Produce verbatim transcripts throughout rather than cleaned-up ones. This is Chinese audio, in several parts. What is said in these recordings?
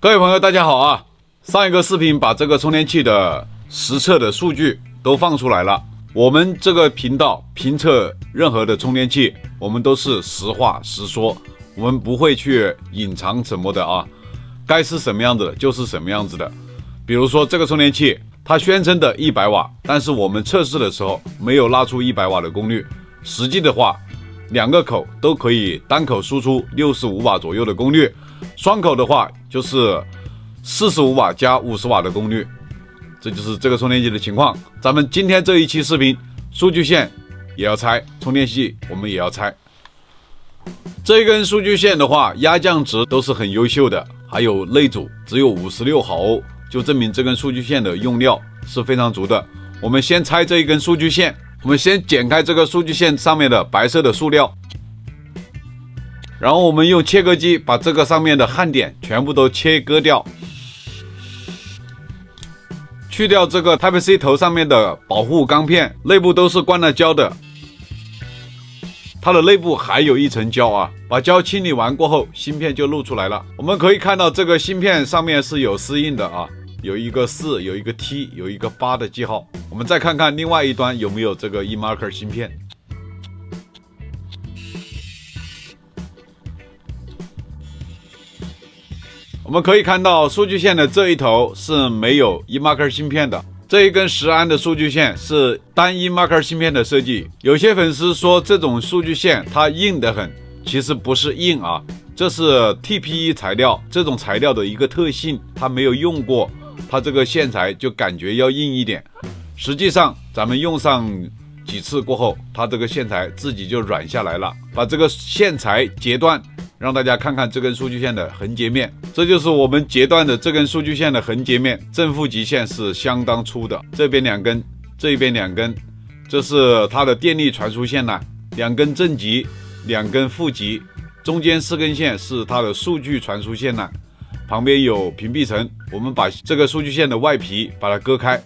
各位朋友，大家好啊！上一个视频把这个充电器的实测的数据都放出来了。我们这个频道评测任何的充电器，我们都是实话实说，我们不会去隐藏什么的啊。该是什么样子的就是什么样子的。比如说这个充电器，它宣称的一百瓦，但是我们测试的时候没有拉出一百瓦的功率，实际的话，两个口都可以单口输出六十五瓦左右的功率。双口的话就是四十五瓦加五十瓦的功率，这就是这个充电器的情况。咱们今天这一期视频，数据线也要拆，充电器我们也要拆。这一根数据线的话，压降值都是很优秀的，还有内阻只有五十六毫欧，就证明这根数据线的用料是非常足的。我们先拆这一根数据线，我们先剪开这个数据线上面的白色的塑料。然后我们用切割机把这个上面的焊点全部都切割掉，去掉这个 Type C 头上面的保护钢片，内部都是灌了胶的，它的内部还有一层胶啊。把胶清理完过后，芯片就露出来了。我们可以看到这个芯片上面是有丝印的啊，有一个四，有一个 T， 有一个八的记号。我们再看看另外一端有没有这个 eMarker 芯片。我们可以看到数据线的这一头是没有 eMarker 芯片的，这一根十安的数据线是单 eMarker 芯片的设计。有些粉丝说这种数据线它硬得很，其实不是硬啊，这是 T P E 材料，这种材料的一个特性，它没有用过，它这个线材就感觉要硬一点。实际上咱们用上几次过后，它这个线材自己就软下来了。把这个线材截断，让大家看看这根数据线的横截面，这就是我们截断的这根数据线的横截面，正负极线是相当粗的，这边两根，这边两根，这是它的电力传输线缆，两根正极，两根负极，中间四根线是它的数据传输线缆，旁边有屏蔽层。我们把这个数据线的外皮把它割开，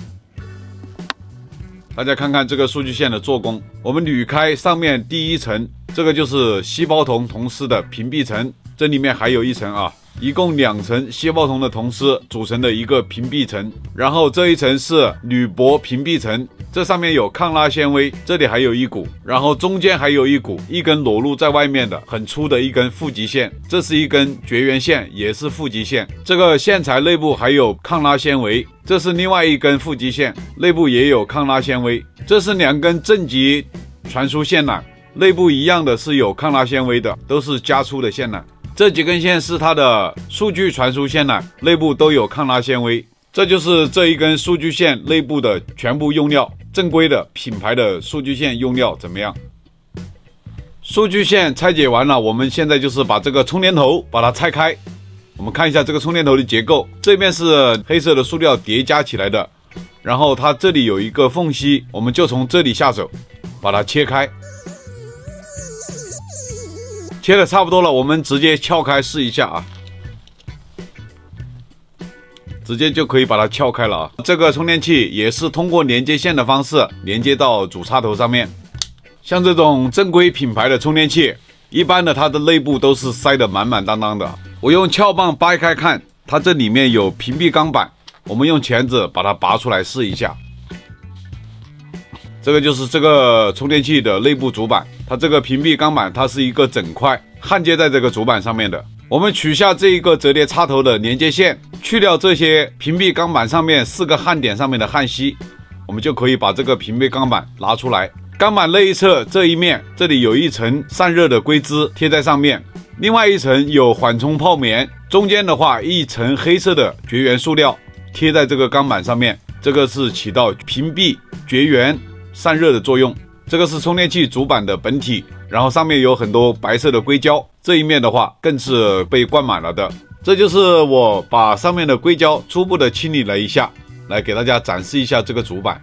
大家看看这个数据线的做工。我们捋开上面第一层，这个就是细胞铜铜丝的屏蔽层，这里面还有一层啊，一共两层细胞铜的铜丝组成的一个屏蔽层。然后这一层是铝箔屏蔽层，这上面有抗拉纤维，这里还有一股，然后中间还有一股，一根裸露在外面的很粗的一根负极线，这是一根绝缘线，也是负极线。这个线材内部还有抗拉纤维，这是另外一根负极线，内部也有抗拉纤维。这是两根正极传输线缆，内部一样的是有抗拉纤维的，都是加粗的线缆。这几根线是它的数据传输线缆，内部都有抗拉纤维。这就是这一根数据线内部的全部用料，正规的品牌的数据线用料怎么样？数据线拆解完了，我们现在就是把这个充电头把它拆开。我们看一下这个充电头的结构，这边是黑色的塑料叠加起来的，然后它这里有一个缝隙，我们就从这里下手把它切开。切的差不多了，我们直接撬开试一下啊，直接就可以把它撬开了啊。这个充电器也是通过连接线的方式连接到主插头上面。像这种正规品牌的充电器，一般的它的内部都是塞得满满当当的。我用撬棒掰开看，它这里面有屏蔽钢板，我们用钳子把它拔出来试一下。这个就是这个充电器的内部主板，它这个屏蔽钢板它是一个整块焊接在这个主板上面的。我们取下这一个折叠插头的连接线，去掉这些屏蔽钢板上面四个焊点上面的焊锡，我们就可以把这个屏蔽钢板拿出来。钢板内侧这一面，这里有一层散热的硅脂贴在上面，另外一层有缓冲泡棉，中间的话一层黑色的绝缘塑料贴在这个钢板上面，这个是起到屏蔽、绝缘、散热的作用。这个是充电器主板的本体，然后上面有很多白色的硅胶，这一面的话更是被灌满了的。这就是我把上面的硅胶初步的清理了一下，来给大家展示一下这个主板。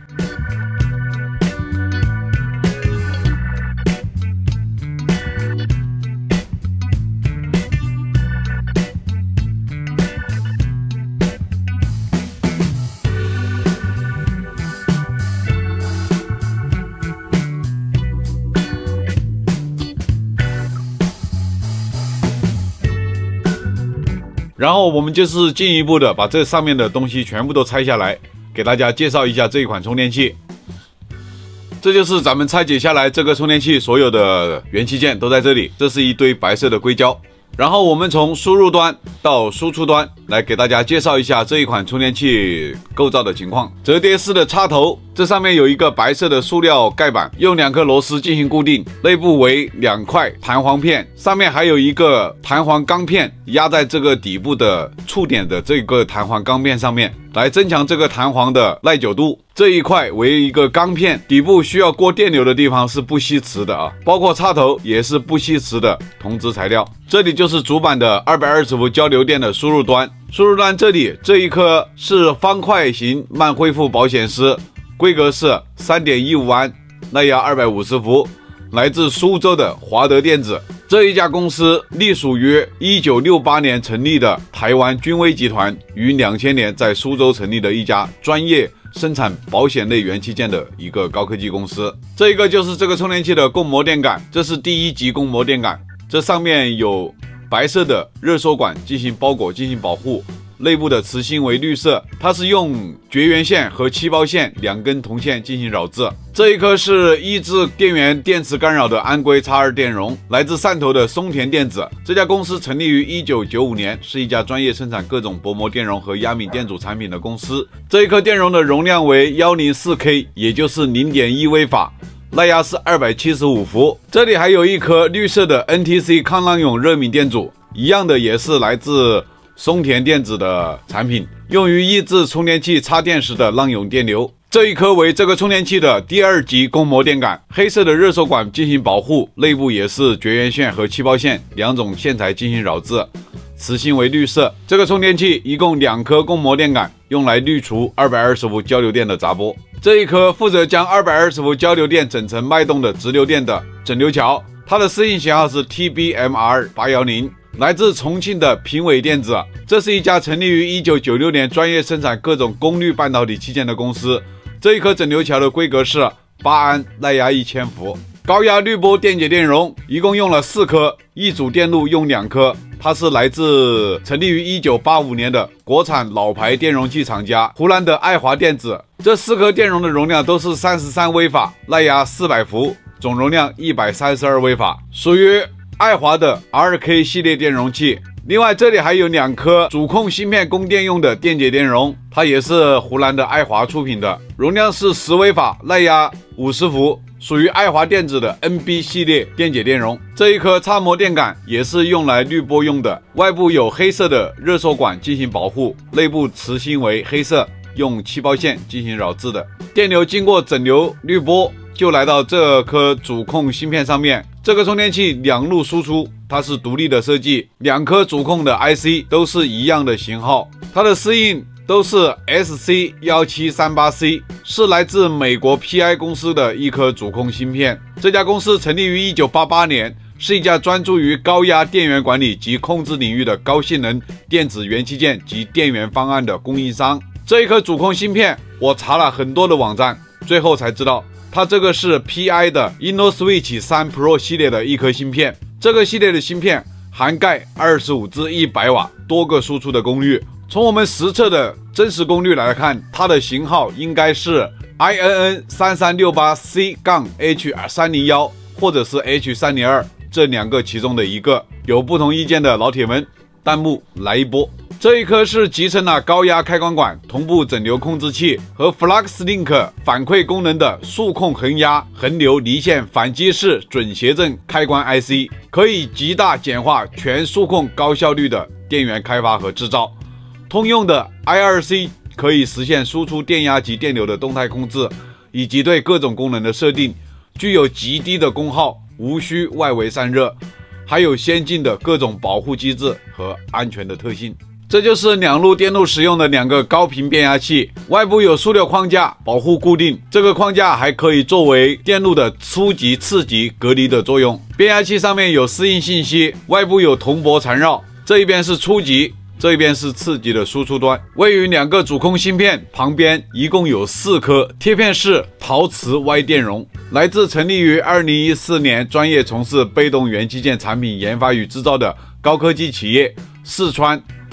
然后我们就是进一步的把这上面的东西全部都拆下来，给大家介绍一下这一款充电器。这就是咱们拆解下来这个充电器所有的元器件都在这里，这是一堆白色的硅胶。然后我们从输入端到输出端来给大家介绍一下这一款充电器构造的情况。折叠式的插头，这上面有一个白色的塑料盖板，用两颗螺丝进行固定，内部为两块弹簧片，上面还有一个弹簧钢片压在这个底部的触点的这个弹簧钢片上面，来增强这个弹簧的耐久度。这一块为一个钢片，底部需要过电流的地方是不吸磁的啊，包括插头也是不吸磁的铜质材料。这里就是主板的二百二十伏交流电的输入端，输入端这里这一颗是方块型慢恢复保险丝，规格是 三点一五安，耐压二百五十伏，来自苏州的华德电子。这一家公司隶属于一九六八年成立的台湾君威集团，于两千年在苏州成立的一家专业生产保险类元器件的一个高科技公司。这一个就是这个充电器的供膜电感，这是第一级供膜电感，这上面有白色的热缩管进行包裹进行保护，内部的磁芯为绿色，它是用绝缘线和气包线两根铜线进行扰制。这一颗是抑制电源电磁干扰的安硅 X 二 电容，来自汕头的松田电子。这家公司成立于一九九五年，是一家专业生产各种薄膜电容和压敏电阻产品的公司。这一颗电容的容量为 一零四 K， 也就是 零点一 微法，耐压是二百七十五伏。这里还有一颗绿色的 N T C 抗浪涌热敏电阻，一样的也是来自松田电子的产品，用于抑制充电器插电时的浪涌电流。这一颗为这个充电器的第二级供膜电感，黑色的热缩管进行保护，内部也是绝缘线和气包线两种线材进行扰制，磁芯为绿色。这个充电器一共两颗供膜电感，用来滤除二百二十伏交流电的杂波。这一颗负责将二百二十伏交流电整成脉动的直流电的整流桥，它的适应型号是 T B M R 八一零。来自重庆的平伟电子，这是一家成立于一九九六年专业生产各种功率半导体器件的公司。这一颗整流桥的规格是八安，耐压一千伏。高压滤波电解电容一共用了四颗，一组电路用两颗。它是来自成立于一九八五年的国产老牌电容器厂家湖南的爱华电子。这四颗电容的容量都是三十三微法，耐压四百伏，总容量一百三十二微法，属于爱华的 R K 系列电容器。另外这里还有两颗主控芯片供电用的电解电容，它也是湖南的爱华出品的，容量是十微法，耐压五十伏，属于爱华电子的 N B 系列电解电容。这一颗插膜电感也是用来滤波用的，外部有黑色的热缩管进行保护，内部磁芯为黑色，用气包线进行扰制的。电流经过整流滤波就来到这颗主控芯片上面。这个充电器两路输出，它是独立的设计，两颗主控的 I C 都是一样的型号，它的适应都是 S C 一七三八 C， 是来自美国 P I 公司的一颗主控芯片。这家公司成立于一九八八年，是一家专注于高压电源管理及控制领域的高性能电子元器件及电源方案的供应商。这一颗主控芯片，我查了很多的网站，最后才知道它这个是 P I 的 InnoSwitch 三 Pro 系列的一颗芯片。这个系列的芯片涵盖二十五至一百瓦多个输出的功率。从我们实测的真实功率来看，它的型号应该是 I N N 三三六八 C H 三零一或者是 H 三零二这两个其中的一个。有不同意见的老铁们，弹幕来一波。这一颗是集成了高压开关管、同步整流控制器和 FluxLink 反馈功能的数控恒压、恒流、离线反击式准谐振开关 I C， 可以极大简化全数控高效率的电源开发和制造。通用的 I 二 C 可以实现输出电压及电流的动态控制，以及对各种功能的设定，具有极低的功耗，无需外围散热，还有先进的各种保护机制和安全的特性。这就是两路电路使用的两个高频变压器，外部有塑料框架保护固定，这个框架还可以作为电路的初级、次级隔离的作用。变压器上面有适应信息，外部有铜箔缠绕，这一边是初级，这一边是次级的输出端。位于两个主控芯片旁边一共有四颗贴片式陶瓷 Y 电容，来自成立于二零一四年专业从事被动元器件产品研发与制造的高科技企业四川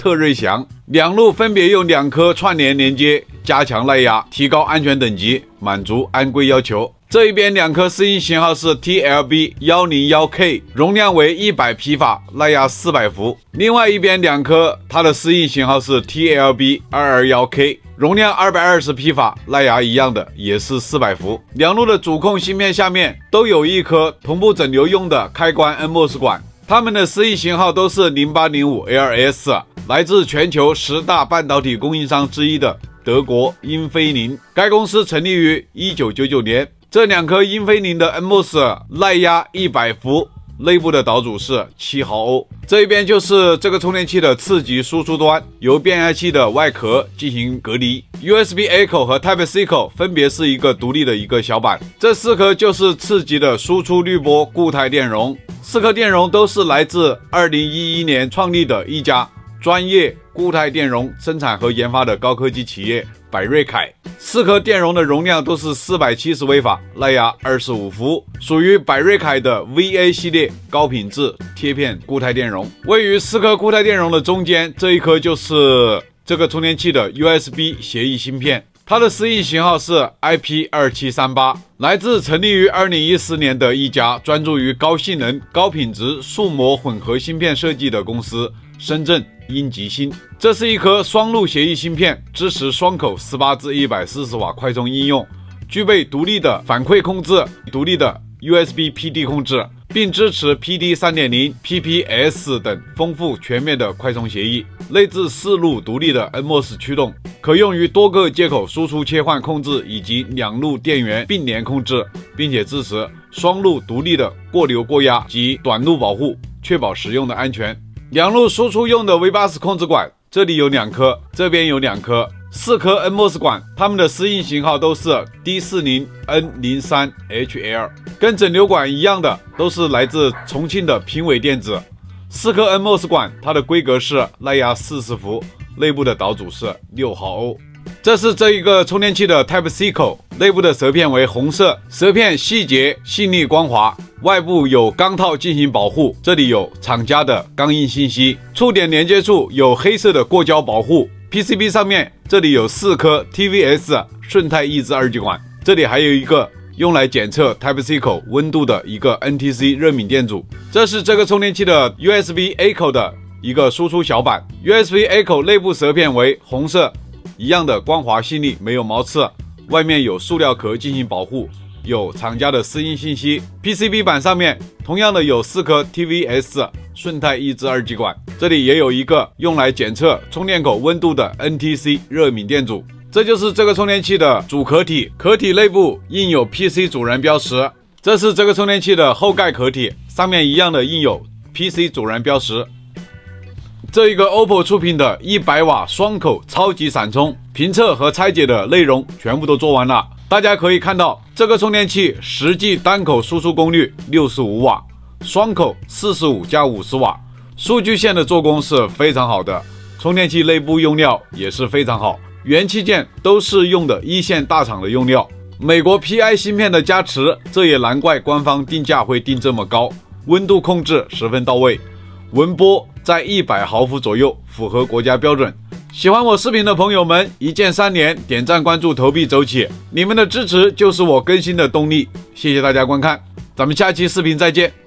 特锐翔。两路分别用两颗串联连接，加强耐压，提高安全等级，满足安规要求。这一边两颗适应型号是 T L B 一零一 K， 容量为一百匹法，耐压四百伏。另外一边两颗，它的适应型号是 T L B 二二一 K， 容量二百二十匹法，耐压一样的，也是四百伏。两路的主控芯片下面都有一颗同步整流用的开关 N M O S 管，它们的适应型号都是零八零五 L S， 来自全球十大半导体供应商之一的德国英飞凌。该公司成立于一九九九年。这两颗英飞凌的 N M O S 耐压一百伏，内部的导阻是七毫欧。这一边就是这个充电器的次级输出端，由变压器的外壳进行隔离。U S B A 口和 Type C 口分别是一个独立的一个小板。这四颗就是次级的输出滤波固态电容，四颗电容都是来自二零一一年创立的一家专业固态电容生产和研发的高科技企业百瑞凯。四颗电容的容量都是四百七十微法，耐压二十五伏，属于百瑞凯的 V A 系列高品质贴片固态电容。位于四颗固态电容的中间，这一颗就是这个充电器的 U S B 协议芯片，它的适应型号是 I P 二七三八， 来自成立于二零一四年的一家专注于高性能、高品质数模混合芯片设计的公司——深圳英吉芯。这是一颗双路协议芯片，支持双口十八至一百四十瓦快充应用，具备独立的反馈控制、独立的 U S B P D 控制，并支持 P D 三点零、P P S 等丰富全面的快充协议。内置四路独立的 N M O S 驱动，可用于多个接口输出切换控制以及两路电源并联控制，并且支持双路独立的过流过压及短路保护，确保使用的安全。两路输出用的 V 八十 控制管，这里有两颗，这边有两颗，四颗 N M O S 管，它们的适应型号都是 D 四十 N 零三 H L， 跟整流管一样的，都是来自重庆的平伟电子。四颗 N M O S 管，它的规格是耐压四十伏，内部的导阻是六毫欧。这是这一个充电器的 Type C 口，内部的舌片为红色，舌片细节细腻光滑，外部有钢套进行保护，这里有厂家的钢印信息，触点连接处有黑色的过胶保护。 P C B 上面这里有四颗 T V S 顺态抑制二极管，这里还有一个用来检测 Type C 口温度的一个 N T C 热敏电阻。这是这个充电器的 U S B A 口的一个输出小板， U S B A 口内部舌片为红色，一样的光滑细腻，没有毛刺，外面有塑料壳进行保护，有厂家的适应信息。 P C B 板上面同样的有四颗 T V S 顺态抑制二极管，这里也有一个用来检测充电口温度的 N T C 热敏电阻。这就是这个充电器的主壳体，壳体内部印有 P C 主燃标识。这是这个充电器的后盖壳体，上面一样的印有 P C 主燃标识。这一个 O P P O 出品的一百瓦双口超级闪充，评测和拆解的内容全部都做完了。大家可以看到，这个充电器实际单口输出功率六十五瓦，双口四十五加五十瓦，数据线的做工是非常好的，充电器内部用料也是非常好，元器件都是用的一线大厂的用料，美国 P I 芯片的加持，这也难怪官方定价会定这么高。温度控制十分到位，文波在一百毫伏左右，符合国家标准。喜欢我视频的朋友们，一键三连，点赞、关注、投币走起，你们的支持就是我更新的动力。谢谢大家观看，咱们下期视频再见。